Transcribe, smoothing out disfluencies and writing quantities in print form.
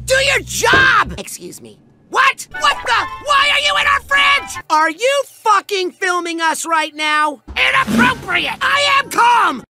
Do your job! Excuse me. What? What the? Why are you in our fridge? Are you fucking filming us right now? Inappropriate! I am calm!